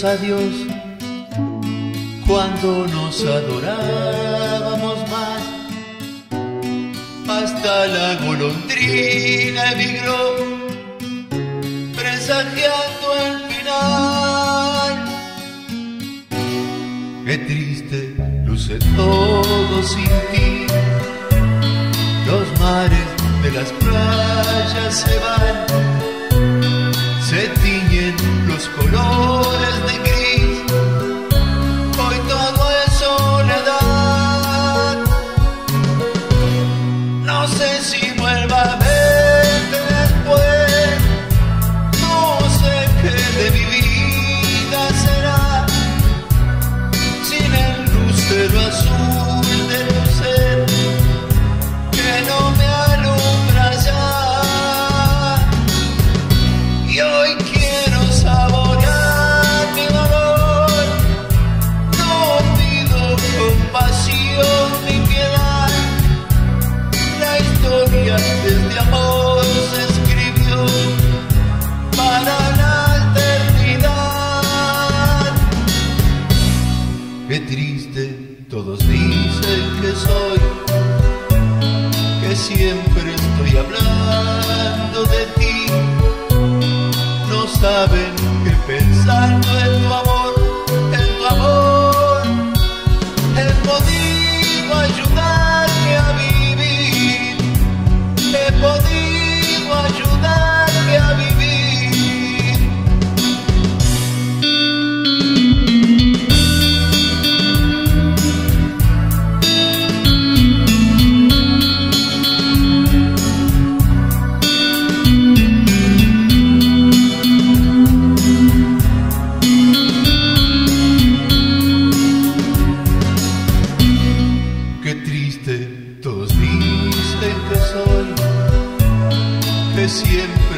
gritos a Dios cuando nos adorábamos más. Hasta la golondrina emigró, presagiando el final. Qué triste luce todo sin ti. Los mares de las playas se van, se tiñen los colores de gris. Hoy todo es soledad. No sé si vuelva a verte después. No sé qué de mi vida será sin el lucero azul de tu ser que no me alumbra ya. Y hoy quiero saborear mi dolor. No pido compasión ni piedad. La historia de este amor se escribió para la eternidad. Qué triste, todos dicen que soy, que siempre estoy hablando de ti. No saben que pensando en tu amor, he podido ayudarte a vivir. He podido ayudarte a vivir. Qué triste, todos dicen que soy, que siempre